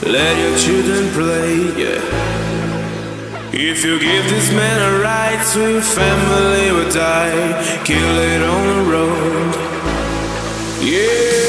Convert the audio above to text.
Let your children play, yeah. If you give this man a ride, so your family will die. Kill it on the road, yeah.